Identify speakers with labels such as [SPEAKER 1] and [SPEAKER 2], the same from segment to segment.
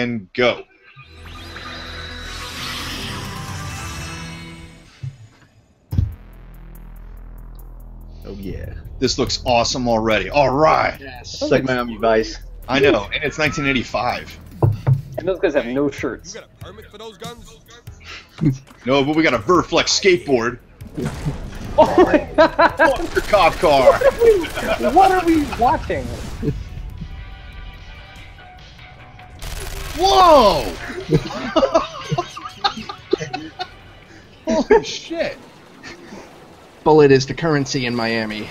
[SPEAKER 1] and go.
[SPEAKER 2] Oh yeah.
[SPEAKER 1] This looks awesome already. All right.
[SPEAKER 2] Yes. Like Miami Vice.
[SPEAKER 1] I know, and it's 1985.
[SPEAKER 3] And those guys have no shirts.
[SPEAKER 4] You got a permit for those guns?
[SPEAKER 1] No, but we got a Verflex skateboard.
[SPEAKER 3] Oh my god!
[SPEAKER 1] Your cop car.
[SPEAKER 3] What are we watching?
[SPEAKER 1] Whoa! Holy shit!
[SPEAKER 5] Bullet is the currency in Miami.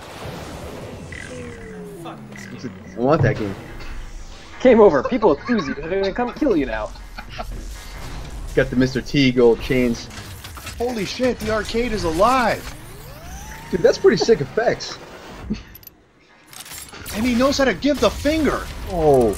[SPEAKER 2] I want that game.
[SPEAKER 3] Game over. People accuse you. They're gonna come kill you now.
[SPEAKER 2] Got the Mr. T gold chains.
[SPEAKER 1] Holy shit, the arcade is alive!
[SPEAKER 2] Dude, that's pretty sick effects.
[SPEAKER 1] And he knows how to give the finger!
[SPEAKER 2] Oh.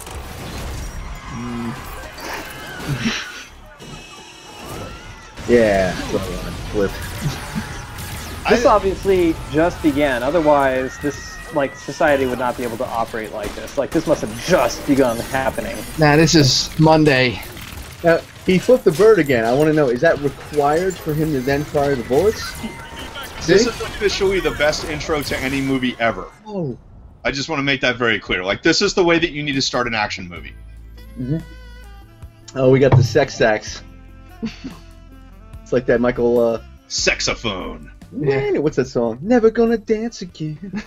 [SPEAKER 2] Yeah. Well, flip.
[SPEAKER 3] This obviously just began. Otherwise, this society would not be able to operate like this. Like, this must have just begun happening.
[SPEAKER 5] Nah, this is Monday.
[SPEAKER 2] Now, he flipped the bird again. I want to know, is that required for him to then fire the bullets?
[SPEAKER 1] This is officially the best intro to any movie ever.
[SPEAKER 2] Oh.
[SPEAKER 1] I just want to make that very clear. Like, this is the way that you need to start an action movie.
[SPEAKER 2] Mm-hmm. Oh, we got the sex sax. It's like that Michael,
[SPEAKER 1] Sexophone.
[SPEAKER 2] Man, what's that song? Never gonna dance again.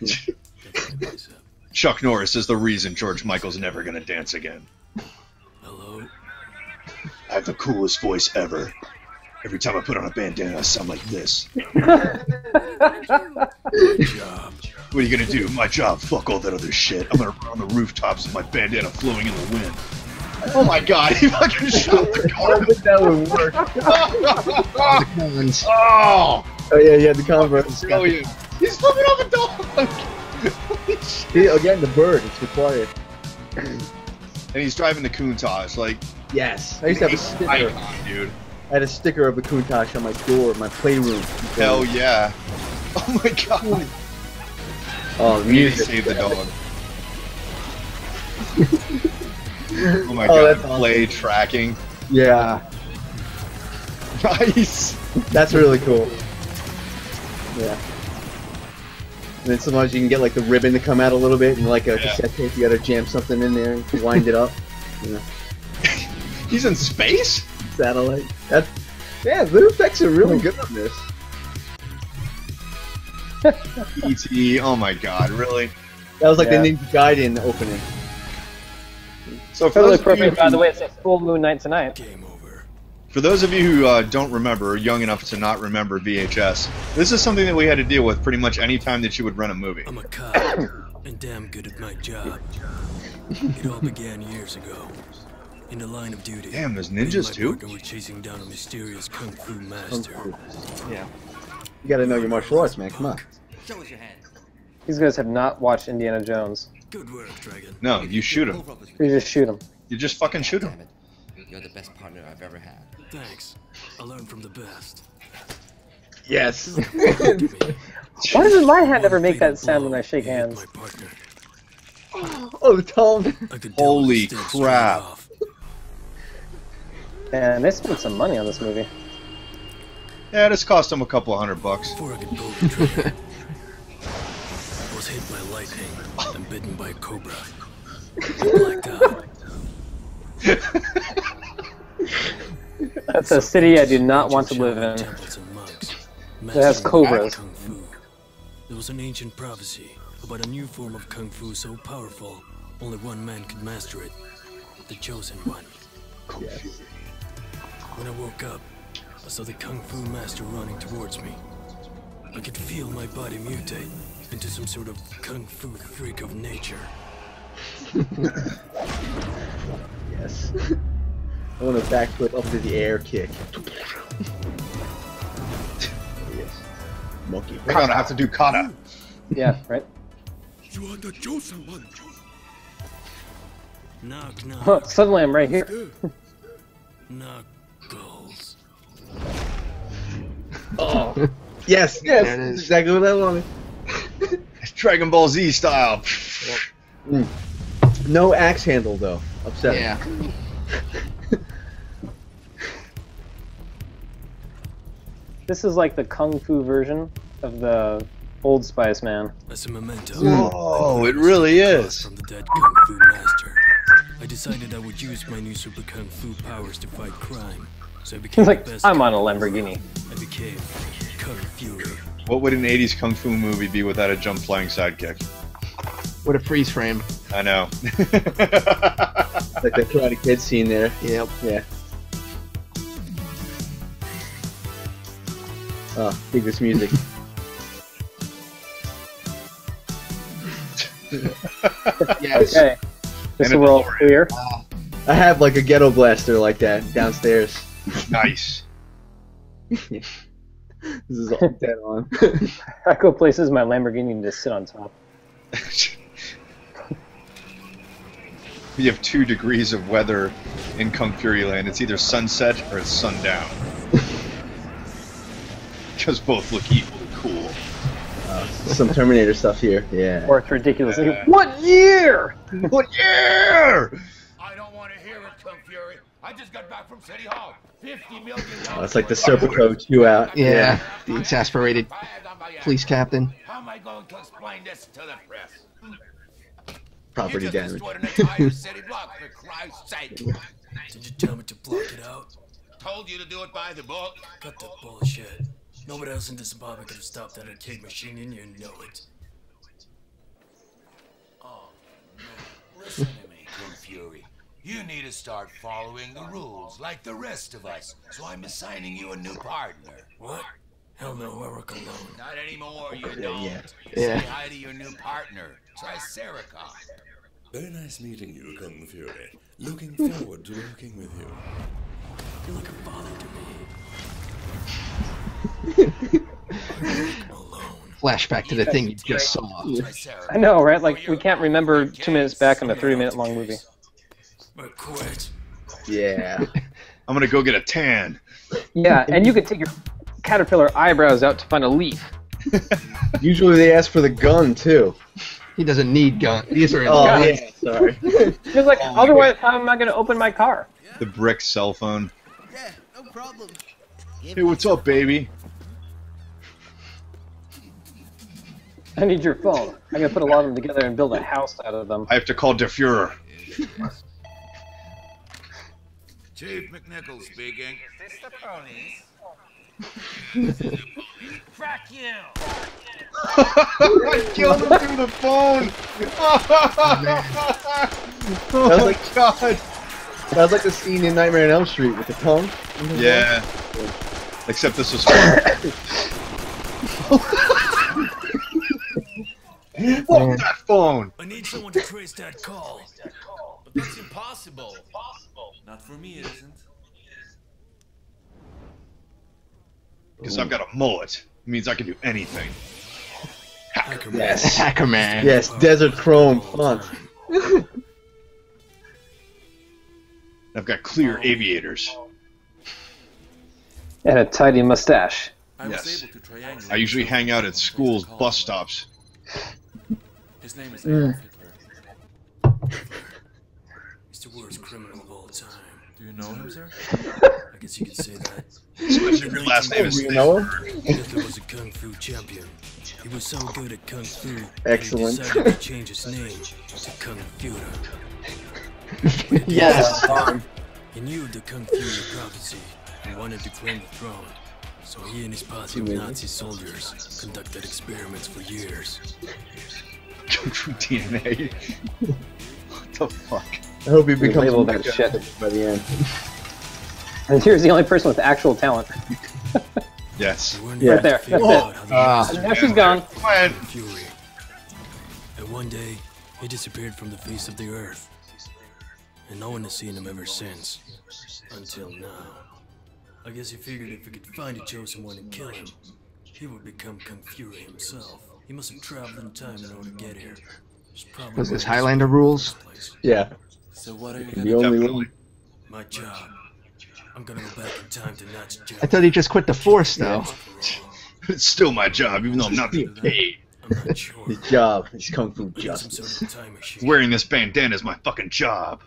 [SPEAKER 1] Chuck Norris is the reason George Michael's never gonna dance again.
[SPEAKER 4] Hello?
[SPEAKER 1] I have the coolest voice ever. Every time I put on a bandana, I sound like this.
[SPEAKER 4] Job.
[SPEAKER 1] What are you gonna do? My job? Fuck all that other shit. I'm gonna run on the rooftops with my bandana flowing in the wind. Oh my god, he fucking shot the car.
[SPEAKER 2] I don't think that would work.
[SPEAKER 1] Oh!
[SPEAKER 2] Oh yeah, yeah, the Converse.
[SPEAKER 1] Brilliant. He's flipping off a dog!
[SPEAKER 2] See, again, the bird, it's required.
[SPEAKER 1] And he's driving the Countach, like...
[SPEAKER 2] Yes. I used to have a sticker.
[SPEAKER 1] Icon, dude.
[SPEAKER 2] I had a sticker of the Countach on my door, my playroom.
[SPEAKER 1] Hell yeah. Oh my god.
[SPEAKER 2] Oh, the
[SPEAKER 1] We need to
[SPEAKER 2] music.
[SPEAKER 1] save the dog. Oh my
[SPEAKER 2] Oh,
[SPEAKER 1] god,
[SPEAKER 2] that's awesome.
[SPEAKER 1] play tracking.
[SPEAKER 2] Yeah,
[SPEAKER 1] Nice!
[SPEAKER 2] that's really cool. Yeah. And then sometimes you can get like the ribbon to come out a little bit, and like a cassette tape, you gotta jam something in there and wind it up. You know,
[SPEAKER 1] He's in space?
[SPEAKER 2] satellite. That's, yeah, the effects are really good on this.
[SPEAKER 1] E.T., oh my god, really?
[SPEAKER 2] That was like
[SPEAKER 3] Yeah.
[SPEAKER 2] the Ninja Gaiden opening.
[SPEAKER 1] So for
[SPEAKER 3] Totally
[SPEAKER 1] those, of you
[SPEAKER 3] appropriate, by the
[SPEAKER 1] who,
[SPEAKER 3] way. It's a full moon night tonight.
[SPEAKER 4] Game over.
[SPEAKER 1] for those of you who don't remember, or young enough to not remember VHS, this is something that we had to deal with pretty much any time that you would rent a movie.
[SPEAKER 4] I'm a cop, and damn good at my job. It all began years ago. In the line of duty.
[SPEAKER 1] Damn, there's
[SPEAKER 4] me and
[SPEAKER 1] ninjas
[SPEAKER 4] my
[SPEAKER 1] too?
[SPEAKER 4] partner were chasing down a mysterious kung fu master.
[SPEAKER 2] Yeah. You gotta know your martial arts, man. Come on.
[SPEAKER 6] Show us your hand.
[SPEAKER 3] These guys have not watched Indiana Jones.
[SPEAKER 4] Good work, Dragon.
[SPEAKER 1] No, you shoot him.
[SPEAKER 3] You just shoot them.
[SPEAKER 1] You just fucking shoot
[SPEAKER 6] Damn
[SPEAKER 1] him.
[SPEAKER 6] it. You're the best partner I've ever had.
[SPEAKER 4] Thanks. I learned from the best.
[SPEAKER 2] Yes.
[SPEAKER 3] Why doesn't my hand ever make that sound when I shake
[SPEAKER 4] He hit
[SPEAKER 3] hands?
[SPEAKER 4] My partner.
[SPEAKER 2] Oh, the tone.
[SPEAKER 4] I could tell
[SPEAKER 1] Holy
[SPEAKER 4] it was dead straight
[SPEAKER 1] crap.
[SPEAKER 4] off.
[SPEAKER 3] And they spent some money on this movie.
[SPEAKER 1] Yeah, this cost him a couple $100.
[SPEAKER 4] Before I could pull the trigger, I was hit by lightning and bitten by a cobra. I blacked out.
[SPEAKER 3] That's a city I do not want to live in.
[SPEAKER 4] Temples and monks.
[SPEAKER 3] It has cobras.
[SPEAKER 4] Kung Fu. There was an ancient prophecy about a new form of Kung Fu so powerful, only one man could master it. The Chosen One.
[SPEAKER 2] Yes.
[SPEAKER 4] When I woke up, I saw the Kung Fu master running towards me. I could feel my body mutate into some sort of Kung Fu freak of nature.
[SPEAKER 2] Yes. I want a backflip up to the air kick. Yes. Monkey.
[SPEAKER 1] We're gonna have to do kata.
[SPEAKER 3] Yeah, right?
[SPEAKER 4] You are the Chosen One. Knock, knock.
[SPEAKER 3] Suddenly I'm right here.
[SPEAKER 4] Knuckles.
[SPEAKER 2] Oh. Yes, yes.
[SPEAKER 5] There it is.
[SPEAKER 2] Exactly what I wanted.
[SPEAKER 1] Dragon Ball Z style.
[SPEAKER 2] No axe handle though. upset.
[SPEAKER 5] Yeah.
[SPEAKER 3] This is like the kung fu version of the Old Spice Man.
[SPEAKER 4] As a memento.
[SPEAKER 1] Whoa, it really is.
[SPEAKER 4] From the dead kung fu master. I decided I would use my new super kung fu powers to fight crime. So I became
[SPEAKER 3] He's like,
[SPEAKER 4] the best.
[SPEAKER 3] I'm on a Lamborghini.
[SPEAKER 4] I became Kung Fury.
[SPEAKER 1] What would an 80s kung fu movie be without a jump flying sidekick?
[SPEAKER 5] What a freeze frame.
[SPEAKER 1] I know.
[SPEAKER 2] Like the Karate Kid scene there.
[SPEAKER 5] Yep.
[SPEAKER 2] Yeah. Oh, dig this music.
[SPEAKER 5] Yes.
[SPEAKER 3] Okay. This is
[SPEAKER 1] And a
[SPEAKER 3] where all
[SPEAKER 1] DeLorean.
[SPEAKER 3] clear.
[SPEAKER 2] I have like a ghetto blaster like that downstairs.
[SPEAKER 1] Nice.
[SPEAKER 2] This is all dead on.
[SPEAKER 3] I go places my Lamborghini to sit on top.
[SPEAKER 1] You have 2 degrees of weather in Kung Fury Land. It's either sunset or it's sundown. Because both look equally cool.
[SPEAKER 2] Some Terminator stuff here. Yeah.
[SPEAKER 3] Or it's ridiculous. What year?
[SPEAKER 1] What year?
[SPEAKER 7] I don't want to hear it, Kung Fury. I just got back from City Hall. $50 million.
[SPEAKER 2] Oh, it's like the Serpico 2 out.
[SPEAKER 5] Yeah. The exasperated police captain.
[SPEAKER 7] How am I going to explain this to the press?
[SPEAKER 2] Property
[SPEAKER 7] You
[SPEAKER 2] damage.
[SPEAKER 7] just destroyed an entire city block, for Christ's sake.
[SPEAKER 4] Did you tell me to block it out?
[SPEAKER 7] Told you to do it by the book.
[SPEAKER 4] Cut the bullshit. Nobody else in this apartment could have stopped that arcade machine, and you know it.
[SPEAKER 7] Oh, no. Listen to me, Kung Fury. You need to start following the rules like the rest of us. So I'm assigning you a new partner.
[SPEAKER 4] What? Hell no, I work alone.
[SPEAKER 7] Not anymore, you don't.
[SPEAKER 2] Yeah.
[SPEAKER 5] Yeah.
[SPEAKER 7] Say hi to your new partner, Triceracop.
[SPEAKER 8] Very nice meeting you, Kung Fury. Looking forward to working with you.
[SPEAKER 4] You're like a father to me. I work alone.
[SPEAKER 5] Flashback to the thing you just saw.
[SPEAKER 7] Triceracop.
[SPEAKER 3] I know, right? Like, we can't remember 2 minutes back in a 30-minute long movie.
[SPEAKER 4] I quit.
[SPEAKER 2] Yeah.
[SPEAKER 1] I'm gonna go get a tan.
[SPEAKER 3] Yeah, and you could take your caterpillar eyebrows out to find a leaf.
[SPEAKER 2] Usually they ask for the gun too.
[SPEAKER 5] He doesn't need gun. These are
[SPEAKER 2] Oh
[SPEAKER 5] guns.
[SPEAKER 2] yeah, sorry.
[SPEAKER 3] Just like, otherwise, how am I going to open my car?
[SPEAKER 1] The brick cell phone.
[SPEAKER 6] Yeah, no problem.
[SPEAKER 1] Hey, what's up, baby?
[SPEAKER 3] I need your phone. I'm going to put a lot of them together and build a house out of them.
[SPEAKER 1] I have to call Der Fuhrer.
[SPEAKER 7] Chief McNichol speaking.
[SPEAKER 9] Is this the police? Crack you!
[SPEAKER 1] I killed him through the phone! Oh
[SPEAKER 2] was
[SPEAKER 1] my
[SPEAKER 2] like-
[SPEAKER 1] god!
[SPEAKER 2] That was like the scene in Nightmare on Elm Street with the tongue.
[SPEAKER 1] Yeah. Except this was fun. Fuck that phone!
[SPEAKER 4] I need someone to trace that call.
[SPEAKER 9] But that's impossible. Not for me, it isn't.
[SPEAKER 1] Because I've got a mullet. It means I can do anything.
[SPEAKER 4] Hackerman.
[SPEAKER 2] Yes.
[SPEAKER 5] Hacker man.
[SPEAKER 2] Yes, Desert Chrome font.
[SPEAKER 1] I've got clear aviators.
[SPEAKER 3] And a tidy mustache.
[SPEAKER 9] I was
[SPEAKER 1] Yes.
[SPEAKER 9] able to triangulate.
[SPEAKER 1] I usually hang out at schools' bus stops.
[SPEAKER 9] His name is Adolf Hitler.
[SPEAKER 4] He's the worst criminal of all time.
[SPEAKER 9] Do you know him, sir?
[SPEAKER 4] I guess you could say that.
[SPEAKER 1] Especially if your last name is
[SPEAKER 2] You know him?
[SPEAKER 4] Hitler was a kung fu champion. He was so good at kung fu that
[SPEAKER 2] Excellent.
[SPEAKER 4] he decided to change his name to Kung Fuhrer.
[SPEAKER 5] Yes.
[SPEAKER 4] He knew the Kung Fury prophecy and wanted to claim the throne. So he and his posse of Nazi soldiers conducted experiments for years.
[SPEAKER 1] Kung Fu DNA. What the fuck?
[SPEAKER 2] I hope he becomes
[SPEAKER 3] labeled
[SPEAKER 2] a
[SPEAKER 3] that shit.
[SPEAKER 2] by the end.
[SPEAKER 3] And here's the only person with actual talent.
[SPEAKER 1] Yes.
[SPEAKER 4] They weren't
[SPEAKER 3] Yeah.
[SPEAKER 4] able to
[SPEAKER 3] Right there,
[SPEAKER 4] figure
[SPEAKER 3] that's
[SPEAKER 4] out how the
[SPEAKER 3] Now she's gone.
[SPEAKER 1] Quiet.
[SPEAKER 4] Kung Fury. And one day, he disappeared from the face of the earth. And no one has seen him ever since. Until now. I guess he figured if he could find a chosen one and kill him, he would become Kung Fury himself. He must have traveled in time in order to get here. It's probably
[SPEAKER 5] Was this
[SPEAKER 4] why he's
[SPEAKER 5] Highlander
[SPEAKER 4] in the
[SPEAKER 5] rules?
[SPEAKER 4] first place.
[SPEAKER 2] Yeah,
[SPEAKER 9] So what are you
[SPEAKER 2] the
[SPEAKER 9] gonna
[SPEAKER 2] only
[SPEAKER 1] Definitely.
[SPEAKER 2] one.
[SPEAKER 4] My job. I'm gonna go back in time to Nazi Germany.
[SPEAKER 5] I thought he just quit the force though.
[SPEAKER 1] It's still my job, even though I'm not being paid.
[SPEAKER 4] I'm not sure.
[SPEAKER 2] His job is kung fu
[SPEAKER 4] But it's some
[SPEAKER 2] justice.
[SPEAKER 4] sort of time machine.
[SPEAKER 1] Wearing this bandana is my fucking job.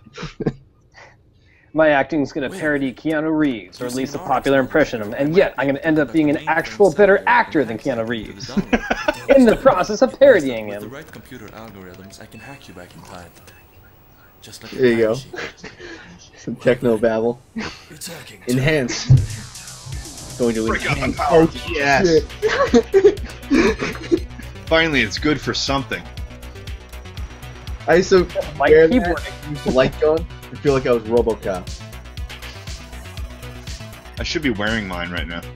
[SPEAKER 3] My acting's gonna parody Keanu Reeves, or at least a popular impression of him, and yet I'm gonna end up being an actual better actor than Keanu Reeves. In the process of parodying
[SPEAKER 9] With the
[SPEAKER 3] him.
[SPEAKER 9] right computer algorithms, I can hack you back in time. Just like a
[SPEAKER 2] There you
[SPEAKER 9] time
[SPEAKER 2] go.
[SPEAKER 9] machine.
[SPEAKER 2] Some techno babble.
[SPEAKER 4] It's hacking.
[SPEAKER 2] Enhance. Going to
[SPEAKER 1] Break out the
[SPEAKER 2] enhance.
[SPEAKER 1] power.
[SPEAKER 2] Oh,
[SPEAKER 5] Yes.
[SPEAKER 2] shit.
[SPEAKER 1] Finally, it's good for something.
[SPEAKER 2] I used to
[SPEAKER 3] Like
[SPEAKER 2] wear
[SPEAKER 3] keyboard.
[SPEAKER 2] that, use the light gun. I feel like I was RoboCop.
[SPEAKER 1] I should be wearing mine right now.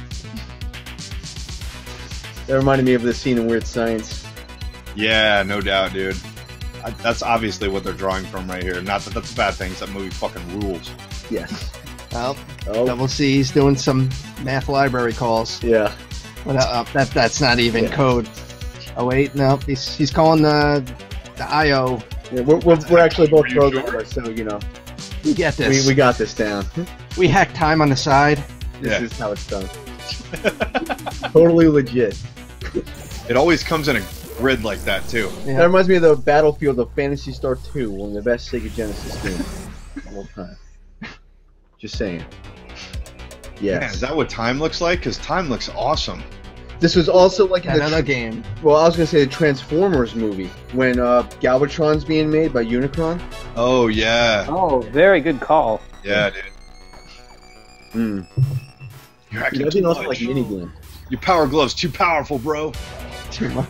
[SPEAKER 2] That reminded me of the scene in Weird Science.
[SPEAKER 1] Yeah, no doubt, dude. That's obviously what they're drawing from right here. Not that that's a bad thing. That movie fucking rules.
[SPEAKER 2] Yes.
[SPEAKER 5] Well,
[SPEAKER 2] Oh,
[SPEAKER 5] Double C's doing some math library calls.
[SPEAKER 2] yeah.
[SPEAKER 5] But, that's not even
[SPEAKER 2] Yeah.
[SPEAKER 5] code. Oh wait, no, he's calling the IO.
[SPEAKER 2] Yeah, we're actually both
[SPEAKER 1] Are you
[SPEAKER 2] programmers, so you know
[SPEAKER 5] We get this.
[SPEAKER 2] we got this down.
[SPEAKER 5] We hack time on the side.
[SPEAKER 2] This
[SPEAKER 1] Yeah.
[SPEAKER 2] is how it's done. Totally legit.
[SPEAKER 1] It always comes in a grid like that too.
[SPEAKER 5] Yeah.
[SPEAKER 2] That reminds me of the Battlefield of Phantasy Star 2, one of the best Sega Genesis games of all time. Just saying.
[SPEAKER 1] Yeah,
[SPEAKER 2] Yes.
[SPEAKER 1] is that what time looks like? Because time looks awesome.
[SPEAKER 2] This was also like in the
[SPEAKER 5] Another game.
[SPEAKER 2] well, I was gonna say the Transformers movie when Galvatron's being made by Unicron.
[SPEAKER 1] Oh yeah,
[SPEAKER 3] Oh, very good call.
[SPEAKER 1] yeah, dude.
[SPEAKER 2] Mm.
[SPEAKER 1] You're hacking
[SPEAKER 2] That'd
[SPEAKER 1] too
[SPEAKER 2] be also
[SPEAKER 1] much.
[SPEAKER 2] like a minigame.
[SPEAKER 1] Your power glove's too powerful, bro.
[SPEAKER 5] Too much.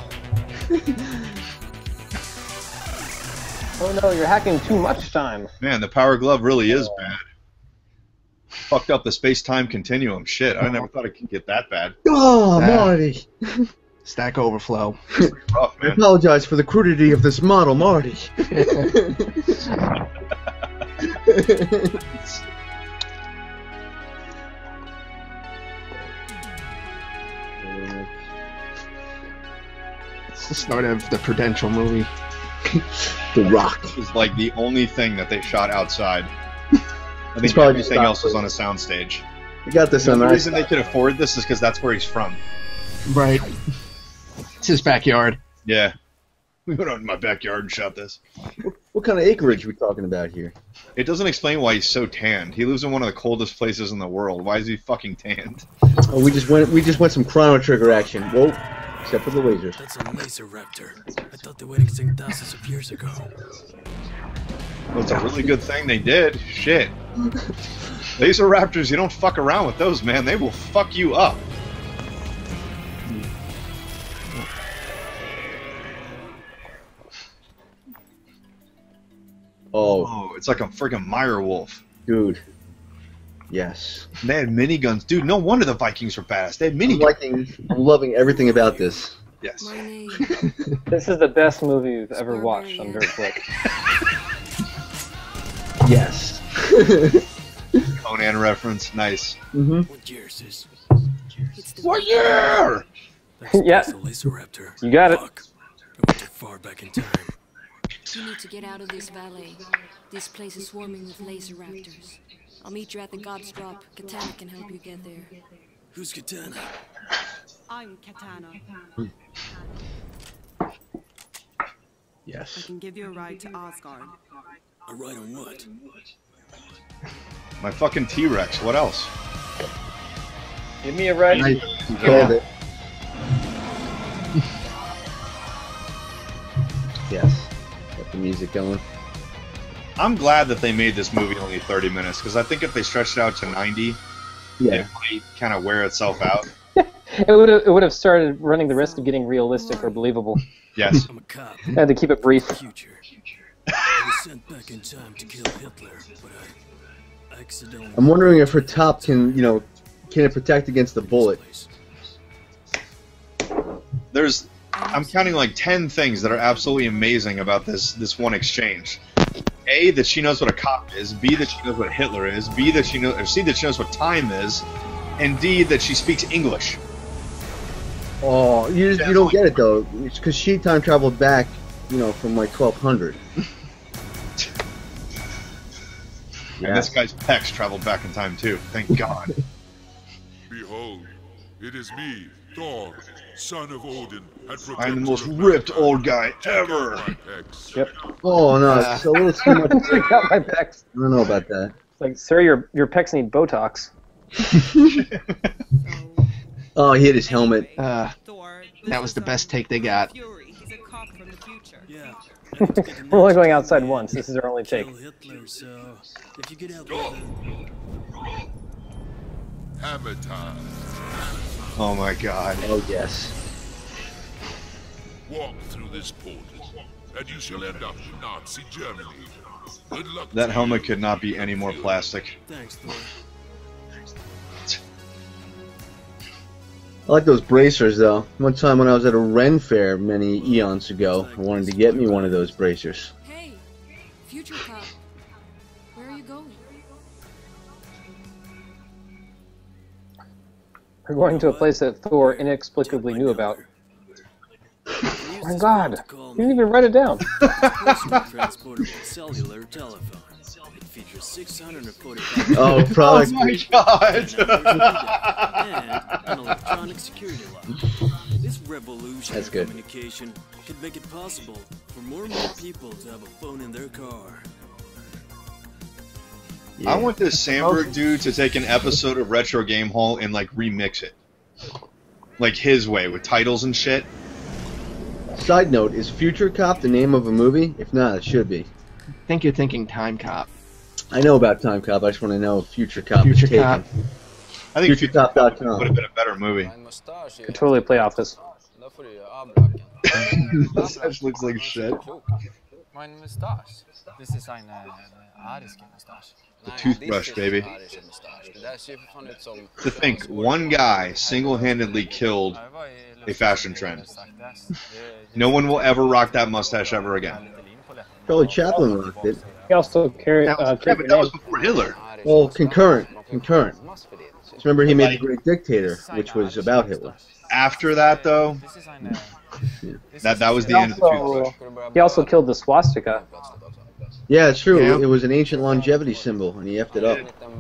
[SPEAKER 3] Oh no, you're hacking too much time.
[SPEAKER 1] Man, the power glove really is bad. Fucked up the space-time continuum. Shit, I never thought it could get that bad.
[SPEAKER 2] Oh,
[SPEAKER 5] Ah.
[SPEAKER 2] Marty!
[SPEAKER 5] Stack Overflow.
[SPEAKER 1] Rough,
[SPEAKER 2] I
[SPEAKER 1] man.
[SPEAKER 2] apologize for the crudity of this model, Marty.
[SPEAKER 5] It's the start of the Prudential movie.
[SPEAKER 2] The Rock.
[SPEAKER 1] It was like the only thing that they shot outside. I think
[SPEAKER 2] probably
[SPEAKER 1] everything
[SPEAKER 2] just
[SPEAKER 1] else was on a soundstage.
[SPEAKER 2] We got this on
[SPEAKER 1] The
[SPEAKER 2] our
[SPEAKER 1] reason they could afford this is because that's where he's from.
[SPEAKER 5] Right. It's his backyard.
[SPEAKER 1] Yeah. We went out in my backyard and shot this.
[SPEAKER 2] What kind of acreage are we talking about here?
[SPEAKER 1] It doesn't explain why he's so tanned. He lives in one of the coldest places in the world. Why is he fucking tanned?
[SPEAKER 2] Oh, we just went some Chrono Trigger action. Whoa, except for the lasers.
[SPEAKER 4] That's a laser raptor. I thought they went extinct thousands of years ago.
[SPEAKER 1] Well, it's a really good thing they did. Shit. Laser raptors, you don't fuck around with those, man. They will fuck you up.
[SPEAKER 2] Oh,
[SPEAKER 1] Oh, it's like a freaking Meyer wolf.
[SPEAKER 2] dude. Yes.
[SPEAKER 1] They had miniguns. Dude, no wonder the Vikings were badass. They had miniguns.
[SPEAKER 2] I'm loving everything about this.
[SPEAKER 1] Yes.
[SPEAKER 10] My name.
[SPEAKER 3] This is the best movie you've ever watched on Dirt Flick.
[SPEAKER 2] Yes.
[SPEAKER 1] Conan reference. Nice.
[SPEAKER 2] Mm-hmm.
[SPEAKER 4] What year is this?
[SPEAKER 10] It's the
[SPEAKER 1] What year?
[SPEAKER 3] Yeah.
[SPEAKER 4] That's the laser raptor.
[SPEAKER 3] You got it.
[SPEAKER 4] Fuck. I went too far back in time.
[SPEAKER 10] You need to get out of this valley. This place is swarming with laser raptors. I'll meet you at the God's Drop. Katana can help you get there.
[SPEAKER 4] Who's Katana?
[SPEAKER 11] I'm Katana. I
[SPEAKER 2] Yes.
[SPEAKER 11] can give you a ride to Asgard.
[SPEAKER 4] A ride on what?
[SPEAKER 1] My fucking T-Rex. What else?
[SPEAKER 3] Give me a ride.
[SPEAKER 2] Nice. You called it. Yes. Got the music going.
[SPEAKER 1] I'm glad that they made this movie only 30 minutes, because I think if they stretched it out to 90,
[SPEAKER 2] Yeah.
[SPEAKER 1] it might kind of wear itself out.
[SPEAKER 3] It would have started running the risk of getting realistic or believable.
[SPEAKER 1] Yes.
[SPEAKER 4] I'm a cop.
[SPEAKER 3] I had to keep it brief.
[SPEAKER 4] Future. I was sent back in time to kill Hitler, but I accidentally.
[SPEAKER 2] I'm wondering if her top can, can it protect against the bullet?
[SPEAKER 1] There's, I'm counting like 10 things that are absolutely amazing about this one exchange. A, that she knows what a cop is. B, that she knows what Hitler is. B, that she knows, or C, that she knows what time is. And D, that she speaks English.
[SPEAKER 2] Oh, you don't get it though. It's because she time traveled back, from like 1200.
[SPEAKER 1] And this guy's pecs traveled back in time too. Thank God.
[SPEAKER 12] Behold, it is me, Thor, son of Odin, and
[SPEAKER 1] I'm the most
[SPEAKER 12] protector of
[SPEAKER 1] ripped
[SPEAKER 12] mankind.
[SPEAKER 1] old guy ever.
[SPEAKER 12] My pecs.
[SPEAKER 3] Yep.
[SPEAKER 2] Oh no, it's a little too much.
[SPEAKER 3] Check out my pecs.
[SPEAKER 2] I don't know about that.
[SPEAKER 3] It's like, sir, your pecs need Botox.
[SPEAKER 2] Oh, he hit his helmet.
[SPEAKER 5] That was the best take they got.
[SPEAKER 11] Fury. He's a cop from the future.
[SPEAKER 4] Yeah.
[SPEAKER 3] We're only going outside once. This is our only take.
[SPEAKER 4] Kill Hitler, so if you get out with
[SPEAKER 12] Hammer time.
[SPEAKER 1] Oh my god.
[SPEAKER 2] Oh yes.
[SPEAKER 12] Walk through this portal, and you shall end up in Nazi Germany. Good luck.
[SPEAKER 1] That
[SPEAKER 12] to
[SPEAKER 1] helmet
[SPEAKER 12] you,
[SPEAKER 1] could not be any more plastic.
[SPEAKER 4] thanks, Thor.
[SPEAKER 2] I like those bracers though. One time when I was at a Ren fair many eons ago, I wanted to get me one of those bracers.
[SPEAKER 10] Hey, future cop. Where are you going?
[SPEAKER 3] We're going to a place that Thor inexplicably knew about. Oh my god! You didn't even write it down.
[SPEAKER 4] Personal transportable cellular telephone. It features 645
[SPEAKER 2] Oh, product.
[SPEAKER 1] Oh my god!
[SPEAKER 4] and an electronic security lock. This revolution
[SPEAKER 2] That's
[SPEAKER 4] in
[SPEAKER 2] good.
[SPEAKER 4] communication could make it possible for more and more people to have a phone in their car.
[SPEAKER 1] I want this Sandberg dude to take an episode of Retro Game Hall and like remix it, like his way with titles and shit.
[SPEAKER 2] Side note: is Future Cop the name of a movie? If not, it should be.
[SPEAKER 5] I think you're thinking Time Cop.
[SPEAKER 2] I know about Time Cop. I just want to know if Future Cop
[SPEAKER 5] Future
[SPEAKER 2] is taken.
[SPEAKER 5] Cop.
[SPEAKER 1] I think
[SPEAKER 2] FutureCop.com.
[SPEAKER 1] would have been a better movie.
[SPEAKER 3] Could totally play Office.
[SPEAKER 1] Mustache looks like shit.
[SPEAKER 13] Mein Mustache. Das ist eine ariske Mustache.
[SPEAKER 1] The toothbrush, baby. To think one guy single-handedly killed a fashion trend. No one will ever rock that mustache ever again.
[SPEAKER 2] Charlie Chaplin rocked it.
[SPEAKER 3] He also carried.
[SPEAKER 1] Yeah, but that was before Hitler.
[SPEAKER 2] Well, concurrent. Just remember, he made The Great Dictator, which was about Hitler.
[SPEAKER 1] After that, though, that was the end of the toothbrush.
[SPEAKER 3] He also killed the swastika.
[SPEAKER 2] Yeah, it's true.
[SPEAKER 5] Yeah.
[SPEAKER 2] It was an ancient longevity symbol, and he effed it up.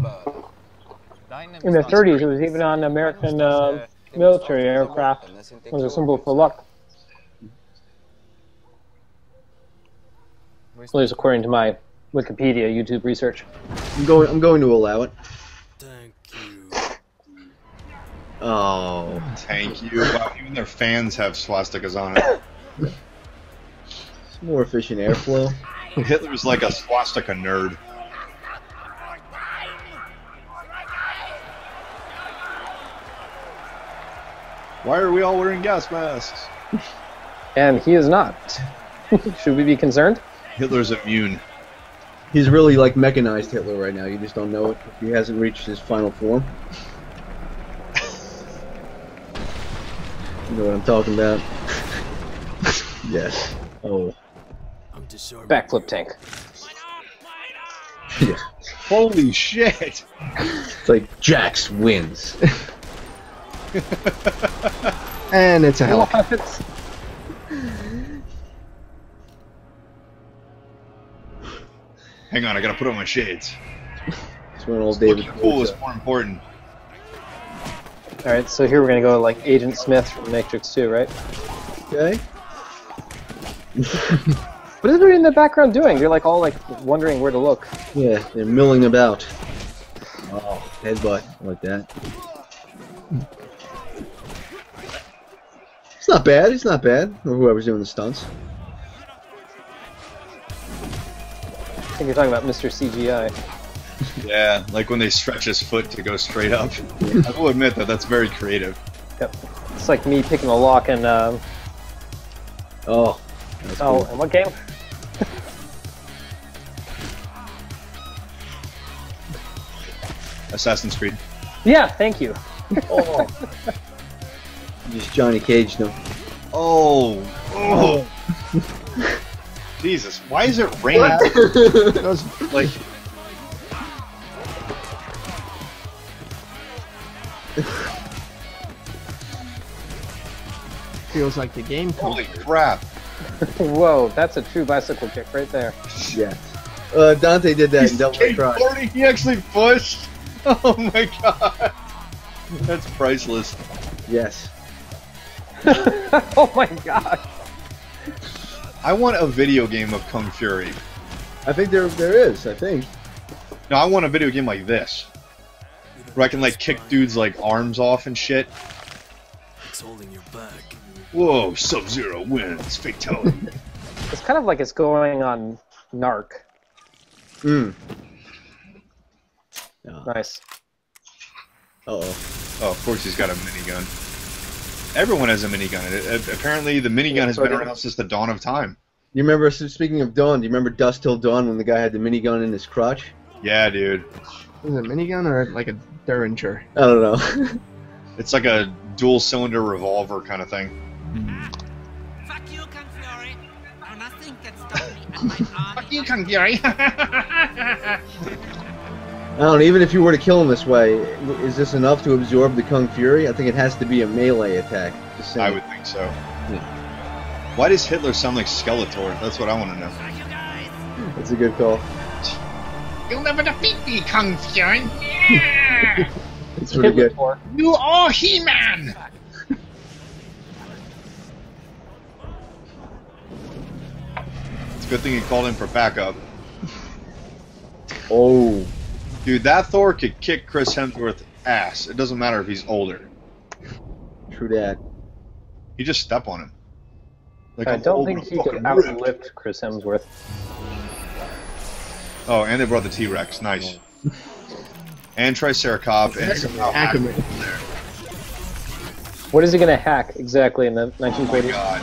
[SPEAKER 3] In the 30s, it was even on American military aircraft. It was a symbol for luck. At least according to my Wikipedia YouTube research.
[SPEAKER 2] I'm going to allow it.
[SPEAKER 4] Thank you.
[SPEAKER 2] Oh.
[SPEAKER 1] Thank you. Wow, even their fans have swastikas on it.
[SPEAKER 2] It's more efficient airflow.
[SPEAKER 1] Hitler's like a swastika nerd. Why are we all wearing gas masks?
[SPEAKER 3] And he is not. Should we be concerned?
[SPEAKER 1] Hitler's immune.
[SPEAKER 2] He's really like mechanized Hitler right now. You just don't know it. He hasn't reached his final form. You know what I'm talking about? Yes. Oh.
[SPEAKER 3] Backflip tank.
[SPEAKER 2] Yeah.
[SPEAKER 1] Holy shit!
[SPEAKER 2] It's like Jax wins.
[SPEAKER 5] And it's a helicopter.
[SPEAKER 1] Hang on, I gotta put on my shades.
[SPEAKER 2] It's when old David.
[SPEAKER 1] Looking cool is more important.
[SPEAKER 3] Alright, so here we're gonna go like Agent Smith from Matrix 2, right?
[SPEAKER 2] Okay.
[SPEAKER 3] What is everybody in the background doing? They're like all like wondering where to look.
[SPEAKER 2] Yeah, they're milling about. Oh, headbutt. I like that. It's not bad. It's not bad. Or whoever's doing the stunts.
[SPEAKER 3] I think you're talking about Mr. CGI.
[SPEAKER 1] Yeah, like when they stretch his foot to go straight up. I will admit that that's very creative.
[SPEAKER 3] Yep. It's like me picking a lock in
[SPEAKER 2] Oh.
[SPEAKER 3] oh, in what game?
[SPEAKER 1] Assassin's Creed.
[SPEAKER 3] Yeah, thank you.
[SPEAKER 2] Oh. Just Johnny Cage now.
[SPEAKER 1] Oh. Oh. Jesus, why is it raining? Like.
[SPEAKER 5] Feels like the game.
[SPEAKER 1] Holy crap.
[SPEAKER 3] Whoa, that's a true bicycle kick right there.
[SPEAKER 2] Yeah. Dante did that in Devil May Cry.
[SPEAKER 1] skateboarding, he actually pushed. Oh my god. That's priceless.
[SPEAKER 2] Yes.
[SPEAKER 3] Oh my god.
[SPEAKER 1] I want a video game of Kung Fury.
[SPEAKER 2] I think there is. I think.
[SPEAKER 1] No, I want a video game like this, where I can like kick dudes like arms off and shit.
[SPEAKER 4] It's holding your back.
[SPEAKER 1] Whoa, Sub-Zero wins. Fatality.
[SPEAKER 3] It's kind of like it's going on Narc.
[SPEAKER 2] Hmm.
[SPEAKER 3] Nice.
[SPEAKER 2] Uh-oh.
[SPEAKER 1] Oh, of course he's got a minigun. Everyone has a minigun. Apparently the minigun has been around since the dawn of time.
[SPEAKER 2] You remember, speaking of Dawn, do you remember Dust Till Dawn when the guy had the minigun in his crotch?
[SPEAKER 1] Yeah, dude.
[SPEAKER 5] Is it a minigun or like a Derringer?
[SPEAKER 2] I don't know.
[SPEAKER 1] It's like a dual-cylinder revolver kind of thing.
[SPEAKER 14] Fuck you, Kung Fury. Now nothing can stop me and my army.
[SPEAKER 5] Fuck you, Kung Fury!
[SPEAKER 2] I don't know, even if you were to kill him this way, is this enough to absorb the Kung Fury? I think it has to be a melee attack. Just saying.
[SPEAKER 1] I would think so. Why does Hitler sound like Skeletor? That's what I want to know.
[SPEAKER 2] That's a good call.
[SPEAKER 5] You'll never defeat me, Kung Fury! Yeah!
[SPEAKER 2] It's pretty good.
[SPEAKER 5] You are He-Man!
[SPEAKER 1] It's a good thing he called in for backup.
[SPEAKER 2] Oh.
[SPEAKER 1] Dude, that Thor could kick Chris Hemsworth's ass. It doesn't matter if he's older.
[SPEAKER 2] True that.
[SPEAKER 1] You just step on him. Like
[SPEAKER 3] I
[SPEAKER 1] a
[SPEAKER 3] don't
[SPEAKER 1] whole
[SPEAKER 3] think he
[SPEAKER 1] fucking
[SPEAKER 3] could
[SPEAKER 1] rip.
[SPEAKER 3] outlift Chris Hemsworth.
[SPEAKER 1] Oh, and they brought the T-Rex. Nice. And Triceracop and somehow
[SPEAKER 5] Ackerman.
[SPEAKER 1] there.
[SPEAKER 3] What is he gonna hack exactly in the 1940s?
[SPEAKER 1] Oh my god.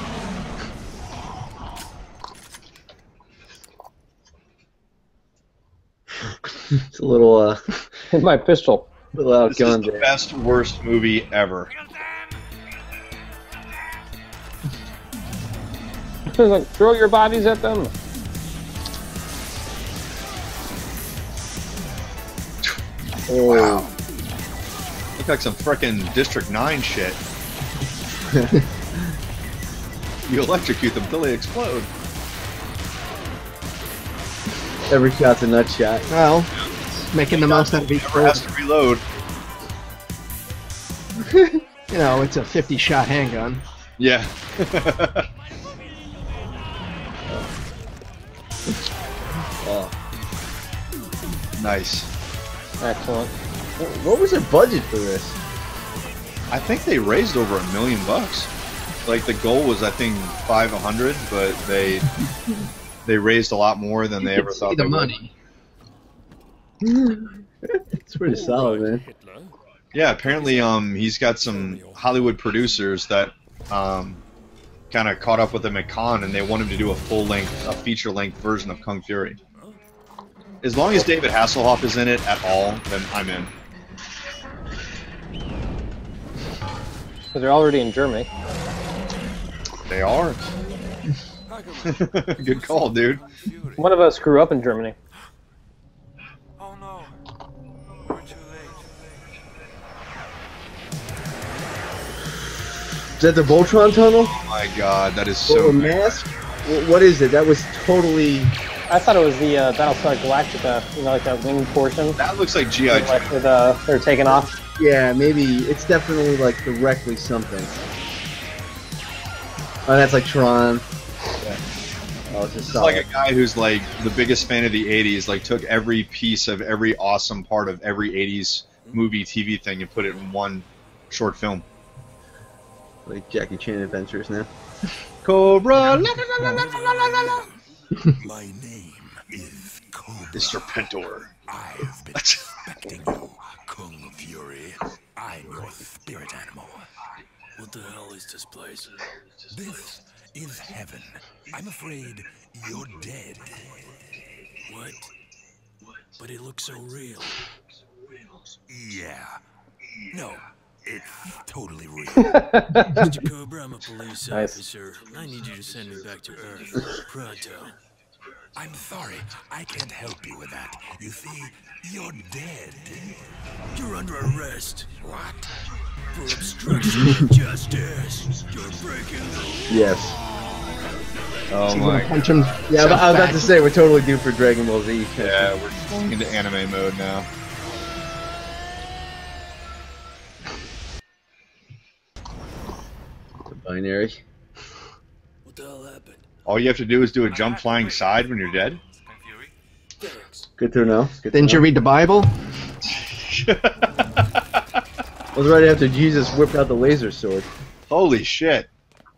[SPEAKER 2] It's a little,
[SPEAKER 3] My pistol.
[SPEAKER 2] a little
[SPEAKER 1] This is
[SPEAKER 2] outgunned
[SPEAKER 1] the
[SPEAKER 2] there.
[SPEAKER 1] best, worst movie ever.
[SPEAKER 3] Like, throw your bodies at them.
[SPEAKER 1] Wow. Look like some frickin' District 9 shit. You electrocute them till they explode.
[SPEAKER 2] Every shot's a nut shot.
[SPEAKER 5] Well, making the most out of each
[SPEAKER 1] Never has to reload.
[SPEAKER 5] You know, it's a 50-shot handgun.
[SPEAKER 1] Yeah.
[SPEAKER 2] Oh.
[SPEAKER 1] Nice.
[SPEAKER 3] Excellent.
[SPEAKER 2] What was their budget for this?
[SPEAKER 1] I think they raised over $1 million. Like the goal was, I think, 500, but they raised a lot more than they ever thought they
[SPEAKER 5] the
[SPEAKER 1] would.
[SPEAKER 5] money.
[SPEAKER 2] It's pretty solid, man.
[SPEAKER 1] Yeah, apparently, he's got some Hollywood producers that kind of caught up with him at Cannes, and they want him to do a feature-length version of Kung Fury. As long as David Hasselhoff is in it at all, then I'm in.
[SPEAKER 3] So they're already in Germany.
[SPEAKER 1] They are. Good call, dude.
[SPEAKER 3] One of us grew up in Germany.
[SPEAKER 9] Oh no. We're too late.
[SPEAKER 2] Is that the Voltron tunnel?
[SPEAKER 1] Oh my god, that is
[SPEAKER 2] Or
[SPEAKER 1] so
[SPEAKER 2] a mask? What is it? That was totally...
[SPEAKER 3] I thought it was the Battlestar Galactica, you know, like that wing portion.
[SPEAKER 1] That looks like G.I. Joe.
[SPEAKER 3] Like they're taking off.
[SPEAKER 2] Yeah, maybe. It's definitely, like, directly something. Oh, that's like Tron. Yeah. Oh, it's just
[SPEAKER 1] It's like a guy who's like the biggest fan of the 80s, like took every piece of every awesome part of every 80s movie, TV thing and put it in one short film.
[SPEAKER 2] Like Jackie Chan Adventures now.
[SPEAKER 1] Cobra! La, la, la,
[SPEAKER 8] My name is Cobra.
[SPEAKER 1] It's Serpentor.
[SPEAKER 8] I've been expecting you, Kung Fury. I'm your spirit animal.
[SPEAKER 4] What the hell is this place?
[SPEAKER 8] This is heaven. I'm afraid you're dead.
[SPEAKER 4] What? But it looks so real.
[SPEAKER 8] Yeah. No, it's totally real.
[SPEAKER 4] Mr. Cobra, I'm a police officer. I need you to send me back to Earth. Pronto.
[SPEAKER 8] I'm sorry, I can't help you with that. You see, you're dead.
[SPEAKER 4] You're under arrest.
[SPEAKER 8] What?
[SPEAKER 4] For obstruction of justice. You're breaking the law.
[SPEAKER 2] Yes.
[SPEAKER 1] Oh my god.
[SPEAKER 5] Punch him.
[SPEAKER 2] Yeah, I was about to say, we're totally due for Dragon Ball Z.
[SPEAKER 1] Yeah, we're going into anime mode now.
[SPEAKER 2] Binary.
[SPEAKER 4] What the hell happened?
[SPEAKER 1] All you have to do is do a jump flying side when you're dead.
[SPEAKER 2] Good to know. Good to
[SPEAKER 15] Didn't you
[SPEAKER 2] know.
[SPEAKER 15] read the Bible?
[SPEAKER 2] It was right after Jesus whipped out the laser sword.
[SPEAKER 1] Holy shit.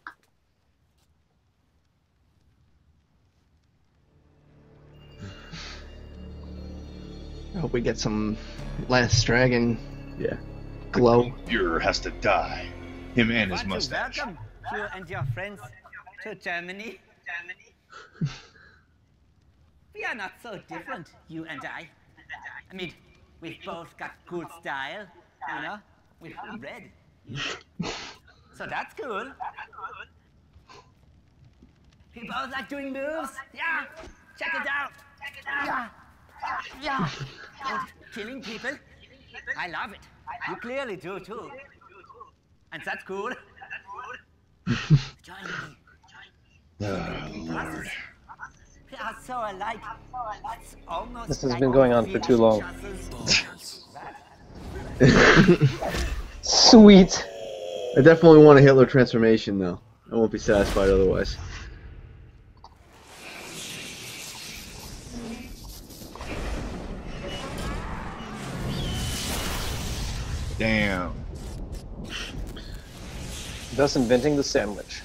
[SPEAKER 15] I hope we get some Last Dragon
[SPEAKER 2] Yeah.
[SPEAKER 15] glow.
[SPEAKER 1] Fuhrer has to die. Him and his mustache.
[SPEAKER 14] Welcome, you and your friends, to Germany. We are not so different, you and I. I mean, we've both got good style, you know? We're red. So that's cool. We both like doing moves. Yeah, check it out. Yeah, yeah. And killing people. I love it. You clearly do too. And that's cool. Join me.
[SPEAKER 1] Oh, Lord.
[SPEAKER 14] We are so alike. It's almost
[SPEAKER 3] This has
[SPEAKER 14] like
[SPEAKER 3] been going on for too long.
[SPEAKER 2] Sweet. I definitely want a Hitler transformation, though. I won't be satisfied otherwise.
[SPEAKER 1] Damn.
[SPEAKER 3] Thus inventing the sandwich.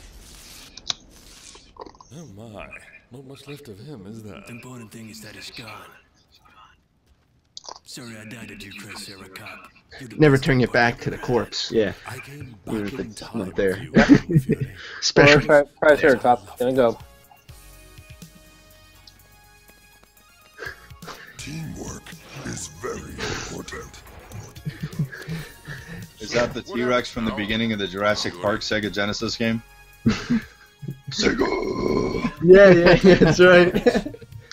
[SPEAKER 16] Oh my. Not much left of him, is there?
[SPEAKER 4] The important thing is that he's gone. Sorry I died at you, Sarah Cop.
[SPEAKER 15] Never turn your back to the corpse.
[SPEAKER 2] Yeah.
[SPEAKER 16] I came
[SPEAKER 2] Even
[SPEAKER 16] back
[SPEAKER 2] if
[SPEAKER 16] in
[SPEAKER 2] it's
[SPEAKER 16] time
[SPEAKER 2] not there.
[SPEAKER 16] for you.
[SPEAKER 15] Special.
[SPEAKER 3] Triceratops, gonna go.
[SPEAKER 12] Teamwork is very important.
[SPEAKER 1] Is that the T-Rex from the beginning of the Jurassic Park Sega Genesis game? Sega!
[SPEAKER 2] Yeah, that's right.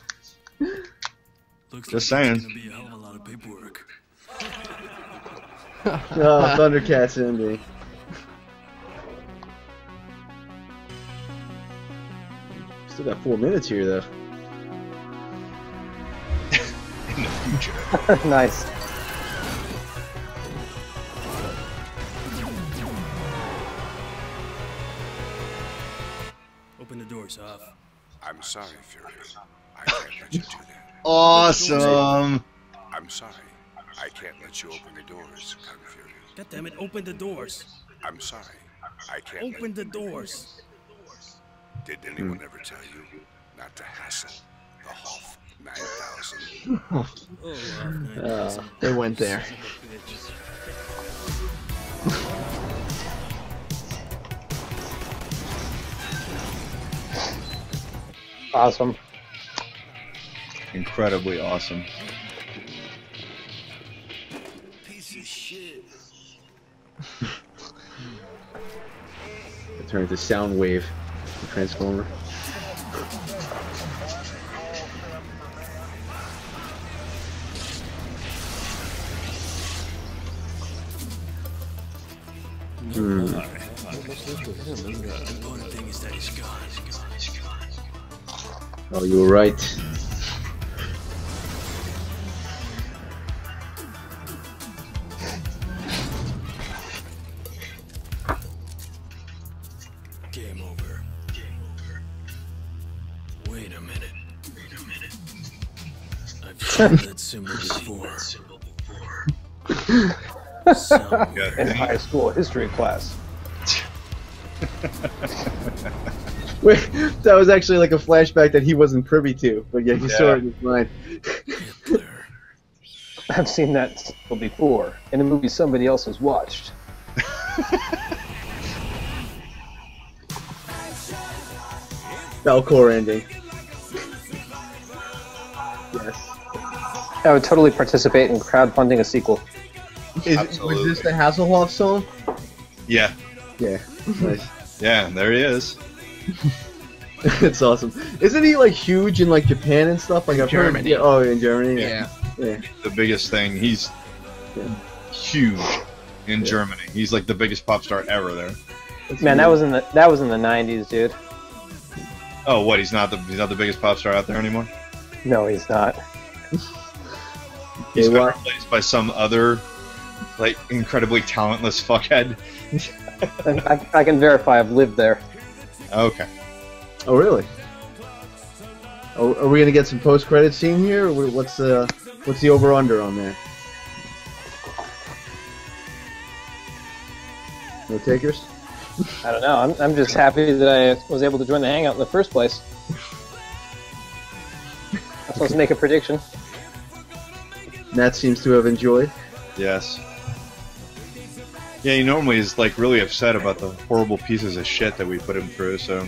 [SPEAKER 1] Just saying.
[SPEAKER 4] It's gonna be a hell of a lot of paperwork.
[SPEAKER 2] Oh, Thundercats ending. Still got 4 minutes here, though.
[SPEAKER 1] In the future.
[SPEAKER 3] Nice.
[SPEAKER 4] Open the doors off.
[SPEAKER 8] I'm sorry, Fury. I can't let you do that.
[SPEAKER 1] Awesome!
[SPEAKER 8] I'm sorry. I can't let you open the doors, Kung Fury.
[SPEAKER 4] God damn it, open the doors.
[SPEAKER 8] I'm sorry. I can't
[SPEAKER 4] Open the doors.
[SPEAKER 8] Did anyone ever tell you not to hassle the Hoff 9000?
[SPEAKER 15] They went there.
[SPEAKER 3] Awesome.
[SPEAKER 1] Incredibly awesome.
[SPEAKER 4] Piece of shit.
[SPEAKER 2] Turn into Soundwave, the Transformer.
[SPEAKER 16] Not much left of him, is there?
[SPEAKER 4] The important thing is that he's gone.
[SPEAKER 2] Oh, you were right.
[SPEAKER 4] Game over. Wait a minute. I've seen that symbol before.
[SPEAKER 3] In high school history class.
[SPEAKER 2] Wait, that was actually like a flashback that he wasn't privy to, but yeah, he saw it in his mind.
[SPEAKER 3] I've seen that symbol before in a movie somebody else has watched.
[SPEAKER 2] Falcor ending. Yes.
[SPEAKER 3] I would totally participate in crowdfunding a sequel.
[SPEAKER 2] Was this the Hasselhoff song?
[SPEAKER 1] Yeah.
[SPEAKER 2] Yeah. Nice.
[SPEAKER 1] Yeah, there he is.
[SPEAKER 2] It's awesome. Isn't he like huge in like Japan and stuff? Like I've heard.
[SPEAKER 15] Germany.
[SPEAKER 2] Yeah, oh, in Germany.
[SPEAKER 1] Yeah.
[SPEAKER 2] Yeah.
[SPEAKER 1] The biggest thing. He's huge in Germany. He's like the biggest pop star ever there.
[SPEAKER 3] Man, that was in the 90s, dude.
[SPEAKER 1] Oh, what? He's not the biggest pop star out there anymore.
[SPEAKER 3] No, he's not.
[SPEAKER 1] He's been replaced by some other, like, incredibly talentless fuckhead.
[SPEAKER 3] I can verify I've lived there.
[SPEAKER 1] Okay.
[SPEAKER 2] Oh, really? Oh, are we gonna get some post-credit scene here? Or what's the over/under on that? No takers?
[SPEAKER 3] I don't know. I'm just happy that I was able to join the hangout in the first place. I'm supposed to make a prediction.
[SPEAKER 2] Matt seems to have enjoyed.
[SPEAKER 1] Yes. Yeah, he normally is like really upset about the horrible pieces of shit that we put him through, so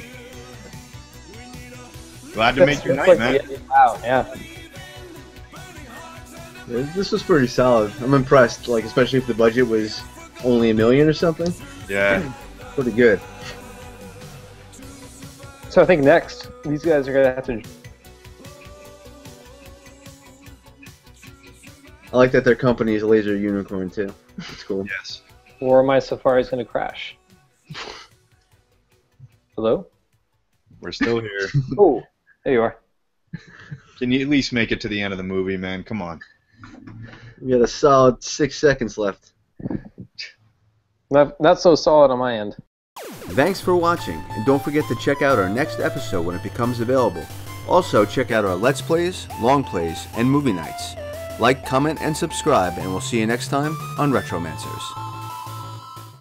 [SPEAKER 1] glad to make your night, man.
[SPEAKER 3] Wow, yeah.
[SPEAKER 2] This was pretty solid. I'm impressed, like especially if the budget was only $1 million or something.
[SPEAKER 1] Yeah.
[SPEAKER 2] Pretty good.
[SPEAKER 3] So I think next, these guys are gonna have to.
[SPEAKER 2] I like that their company is a laser unicorn too. It's cool.
[SPEAKER 1] Yes.
[SPEAKER 3] Or my Safari's gonna crash. Hello?
[SPEAKER 1] We're still here.
[SPEAKER 3] Oh, there you are.
[SPEAKER 1] Can you at least make it to the end of the movie, man? Come on.
[SPEAKER 2] We got a solid 6 seconds left.
[SPEAKER 3] Not so solid on my end.
[SPEAKER 17] Thanks for watching, and don't forget to check out our next episode when it becomes available. Also, check out our Let's Plays, Long Plays, and Movie Nights. Like, comment, and subscribe, and we'll see you next time on Retromancers.